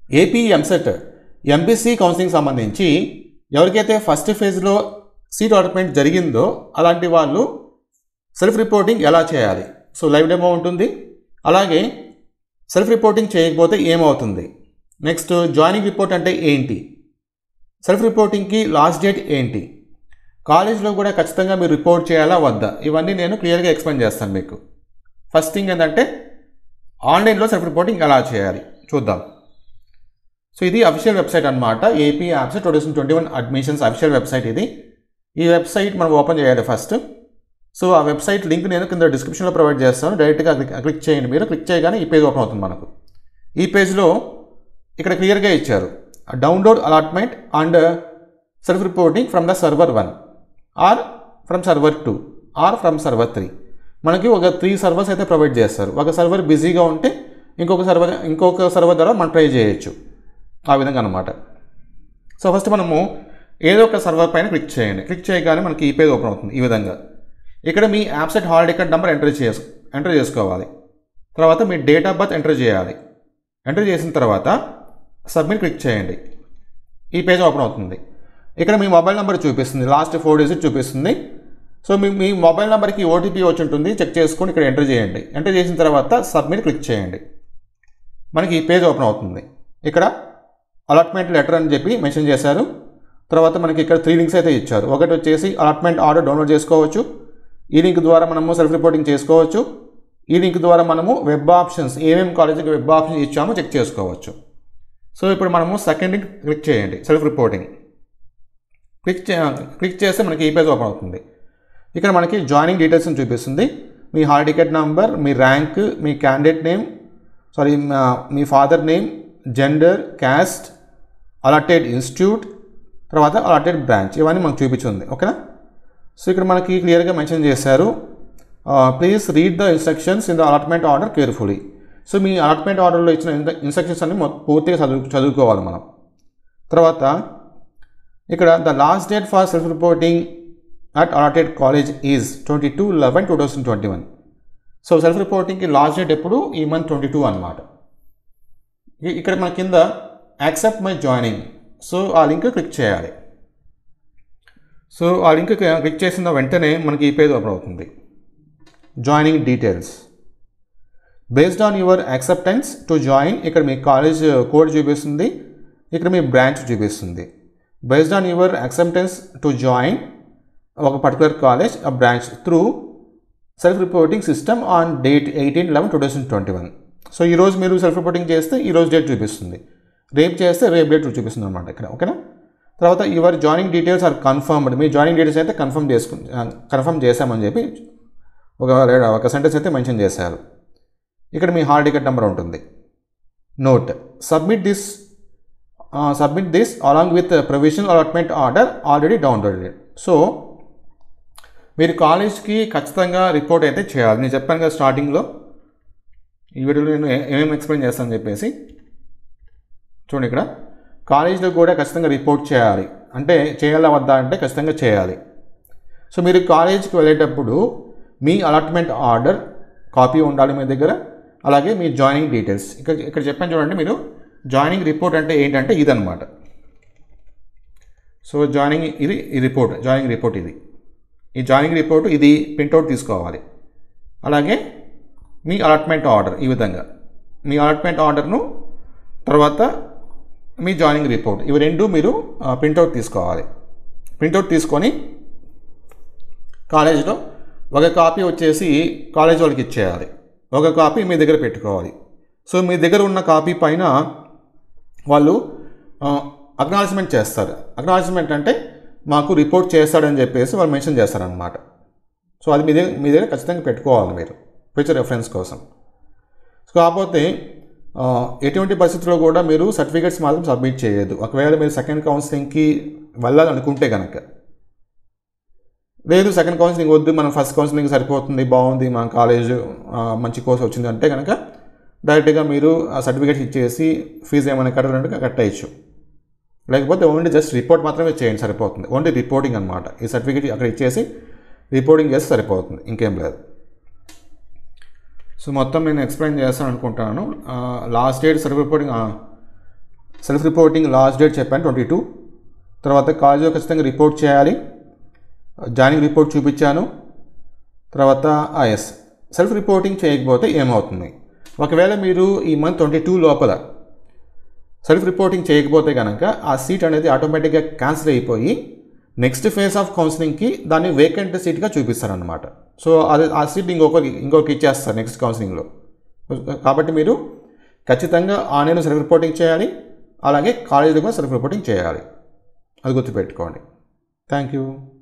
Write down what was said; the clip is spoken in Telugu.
ఏపీ ఎంసెట్ ఎంపీసీ కౌన్సిలింగ్ సంబంధించి ఎవరికైతే ఫస్ట్ ఫేజ్లో సీట్ అలాట్మెంట్ జరిగిందో అలాంటి వాళ్ళు సెల్ఫ్ రిపోర్టింగ్ ఎలా చేయాలి, సో లైవ్ డెమో ఉంటుంది. అలాగే సెల్ఫ్ రిపోర్టింగ్ చేయకపోతే ఏమవుతుంది, నెక్స్ట్ జాయినింగ్ రిపోర్ట్ అంటే ఏంటి, సెల్ఫ్ రిపోర్టింగ్కి లాస్ట్ డేట్ ఏంటి, కాలేజ్లో కూడా ఖచ్చితంగా మీరు రిపోర్ట్ చేయాలా వద్దా, ఇవన్నీ నేను క్లియర్గా ఎక్స్ప్లెయిన్ చేస్తాను మీకు. ఫస్ట్ థింగ్ ఏంటంటే ఆన్లైన్లో సెల్ఫ్ రిపోర్టింగ్ ఎలా చేయాలి చూద్దాం. సో ఇది అఫీషియల్ వెబ్సైట్ అనమాట, AP EAMCET 2021 admissions official website ఇది. ఈ వెబ్సైట్ మనం ఓపెన్ చేయాలి ఫస్ట్. సో ఆ వెబ్సైట్ లింక్ నేను కింద డిస్క్రిప్షన్లో ప్రొవైడ్ చేస్తాను, డైరెక్ట్గా క్లిక్ చేయండి. మీరు క్లిక్ చేయగానే ఈ పేజ్ ఓపెన్ అవుతుంది మనకు. ఈ పేజ్లో ఇక్కడ క్లియర్గా ఇచ్చారు, download allotment and self reporting from the server 1 or from server 2 or from server 3. మనకి ఒక 3 సర్వర్స్ అయితే ప్రొవైడ్ చేస్తారు. ఒక సర్వర్ బిజీగా ఉంటే ఇంకొక సర్వర్ ద్వారా మనం ట్రై చేయొచ్చు, ఆ విధంగా అనమాట. సో ఫస్ట్ మనము ఏదో ఒక సర్వర్ పైన క్లిక్ చేయండి. క్లిక్ చేయగానే మనకి ఈ పేజ్ ఓపెన్ అవుతుంది ఈ విధంగా. ఇక్కడ మీ EAMCET hall ticket number enter చేసుకోవాలి. తర్వాత మీ డేట్ ఆఫ్ బర్త్ ఎంటర్ చేయాలి. ఎంటర్ చేసిన తర్వాత సబ్మిట్ క్లిక్ చేయండి. ఈ పేజ్ ఓపెన్ అవుతుంది. ఇక్కడ మీ మొబైల్ నెంబర్ చూపిస్తుంది, లాస్ట్ 4 డిజిట్ చూపిస్తుంది. సో మీ మొబైల్ నెంబర్కి ఓటీపీ వచ్చి ఉంటుంది, చెక్ చేసుకొని ఇక్కడ ఎంటర్ చేయండి. ఎంటర్ చేసిన తర్వాత సబ్మిట్ క్లిక్ చేయండి. మనకి ఈ పేజ్ ఓపెన్ అవుతుంది. ఇక్కడ అలాట్మెంట్ లెటర్ అని చెప్పి మెన్షన్ చేశారు. తర్వాత మనకి ఇక్కడ 3 లింక్స్ అయితే ఇచ్చారు. ఒకటి వచ్చేసి అలాట్మెంట్ ఆర్డర్ డౌన్లోడ్ చేసుకోవచ్చు. ఈ లింక్ ద్వారా మనము సెల్ఫ్ రిపోర్టింగ్ చేసుకోవచ్చు. ఈ లింక్ ద్వారా మనము వెబ్ ఆప్షన్స్ ఏమేమి కాలేజీకి వెబ్ ఆప్షన్స్ ఇచ్చామో చెక్ చేసుకోవచ్చు. సో ఇప్పుడు మనము సెకండ్ లింక్ క్లిక్ చేయండి, సెల్ఫ్ రిపోర్టింగ్ క్లిక్ చేస్తే మనకి ఈ పేజ్ ఓపెన్ అవుతుంది. ఇక్కడ మనకి జాయినింగ్ డీటెయిల్స్ చూపిస్తుంది. మీ హాల్ టికెట్ నెంబర్, మీ ర్యాంక్, మీ క్యాండిడేట్ నేమ్, మీ father name, gender, caste, allotted institute, తర్వాత అలాటెడ్ బ్రాంచ్, ఇవన్నీ మనకు చూపించింది. ఓకేనా. సో ఇక్కడ మనకి క్లియర్గా మెన్షన్ చేశారు, please read the instructions in the allotment order carefully. So మీ అలాట్మెంట్ ఆర్డర్లో ఇచ్చిన ఇన్స్ట్రక్షన్స్ అన్ని పూర్తిగా చదువుకోవాలి మనం. తర్వాత ఇక్కడ the last date for self reporting at allotted college is 22/11/2021. So self రిపోర్టింగ్కి లాస్ట్ డేట్ ఎప్పుడు, ఈ మంత్ 22 అనమాట. ఇక్కడ మన కింద యాక్సెప్ట్ మై జాయినింగ్, సో ఆ లింక్ క్లిక్ చేయాలి. సో ఆ లింక్ క్లిక్ చేసిన వెంటనే మనకి ఈ పేజ్ ఓపెన్ అవుతుంది. Joining details based on your acceptance to join, ఇక్కడ మీ కాలేజ్ కోడ్ చూపిస్తుంది, ఇక్కడ మీ బ్రాంచ్ చూపిస్తుంది. Based on your acceptance to join ఒక పర్టికులర్ కాలేజ్ ఆ branch through self reporting system on date 18/11/2021. So ఈరోజు మీరు సెల్ఫ్ రిపోర్టింగ్ చేస్తే ఈరోజు డేట్ చూపిస్తుంది, రేపు చేస్తే రేపు డేట్ చూపిస్తుంది అనమాట ఇక్కడ. ఓకేనా. తర్వాత your joining details are confirmed, మీ జాయినింగ్ డీటెయిల్స్ అయితే కన్ఫర్మ్ చేశామని చెప్పి ఒక సెంటెన్స్ అయితే మెన్షన్ చేశారు. ఇక్కడ మీ హాల్ టికెట్ నెంబర్ ఉంటుంది. Note submit this along with provisional allotment order already downloaded. So మీరు కాలేజ్కి ఖచ్చితంగా రిపోర్ట్ అయితే చేయాలి. నేను చెప్పాను కదా స్టార్టింగ్లో, ఈ వీడియోలో నేను ఏమేమి ఎక్స్ప్లెయిన్ చేస్తానని చెప్పేసి. చూడండి, ఇక్కడ కాలేజ్లో కూడా ఖచ్చితంగా రిపోర్ట్ చేయాలి. అంటే చేయాలా వద్దా అంటే ఖచ్చితంగా చేయాలి. సో మీరు కాలేజ్కి వెళ్ళేటప్పుడు మీ అలాట్మెంట్ ఆర్డర్ కాపీ ఉండాలి మీ దగ్గర, అలాగే మీ జాయినింగ్ డీటెయిల్స్. ఇక్కడ చెప్పాను చూడండి, మీరు జాయినింగ్ రిపోర్ట్ అంటే ఏంటంటే ఇదనమాట. సో జాయినింగ్ రిపోర్ట్ ఇది. ఈ జాయినింగ్ రిపోర్ట్ ఇది ప్రింట్అవుట్ తీసుకోవాలి. అలాగే మీ అలాట్మెంట్ ఆర్డర్, ఈ విధంగా మీ అలాట్మెంట్ ఆర్డర్ను, తర్వాత మీ జాయినింగ్ రిపోర్ట్, ఇవి రెండు మీరు ప్రింట్అవుట్ తీసుకోవాలి. ప్రింట్అవుట్ తీసుకొని కాలేజ్లో ఒక కాపీ వచ్చేసి కాలేజ్ వాళ్ళకి ఇచ్చేయాలి, ఒక కాపీ మీ దగ్గర పెట్టుకోవాలి. సో మీ దగ్గర ఉన్న కాపీ పైన వాళ్ళు అక్నాలెడ్జ్మెంట్ చేస్తారు. అక్నాలెడ్జ్మెంట్ అంటే మాకు రిపోర్ట్ చేస్తాడని చెప్పేసి వాళ్ళు మెన్షన్ చేస్తారనమాట. సో అది మీ దగ్గర ఖచ్చితంగా పెట్టుకోవాలి మీరు ఫ్యూచర్ రెఫరెన్స్ కోసం. సో కాకపోతే ఎటువంటి పరిస్థితుల్లో కూడా మీరు సర్టిఫికేట్స్ మాత్రం సబ్మిట్ చేయొద్దు. ఒకవేళ మీరు సెకండ్ కౌన్సిలింగ్కి వెళ్ళాలనుకుంటే కనుక, లేదు సెకండ్ కౌన్సిలింగ్ వద్దు, మనం ఫస్ట్ కౌన్సిలింగ్ సరిపోతుంది, బాగుంది, మన కాలేజ్ మంచి కోర్స్ వచ్చింది అంటే కనుక డైరెక్ట్గా మీరు ఆ సర్టిఫికేట్స్ ఇచ్చేసి ఫీజు ఏమైనా కట్టాలంటే కట్టేయచ్చు. లేకపోతే ఓన్లీ జస్ట్ రిపోర్ట్ మాత్రమే చేయండి, సరిపోతుంది. ఓన్లీ రిపోర్టింగ్ అనమాట. ఈ సర్టిఫికేట్ అక్కడ ఇచ్చేసి రిపోర్టింగ్ చేస్తే సరిపోతుంది, ఇంకేం లేదు. సో మొత్తం నేను ఎక్స్ప్లెయిన్ చేస్తాను అనుకుంటున్నాను. Last date self reporting self reporting last date చెప్పాను 22. తర్వాత కాలేజీలో ఖచ్చితంగా రిపోర్ట్ చేయాలి. జాయినింగ్ రిపోర్ట్ చూపించాను. తర్వాత ఎస్, సెల్ఫ్ రిపోర్టింగ్ చేయకపోతే ఏమవుతుంది, ఒకవేళ మీరు ఈ మంత్ 22 లోపల సెల్ఫ్ రిపోర్టింగ్ చేయకపోతే కనుక ఆ సీట్ అనేది ఆటోమేటిక్గా క్యాన్సిల్ అయిపోయి నెక్స్ట్ ఫేజ్ ఆఫ్ కౌన్సిలింగ్కి దాన్ని వేకెంట్ సీట్గా చూపిస్తారనమాట. సో అది ఆ సీట్ ఇంకొకరికి ఇచ్చేస్తారు నెక్స్ట్ కౌన్సిలింగ్లో. కాబట్టి మీరు ఖచ్చితంగా ఆన్లైన్లో సెల్ఫ్ రిపోర్టింగ్ చేయాలి, అలాగే కాలేజీలో కూడా సెల్ఫ్ రిపోర్టింగ్ చేయాలి. అది గుర్తుపెట్టుకోండి. Thank you.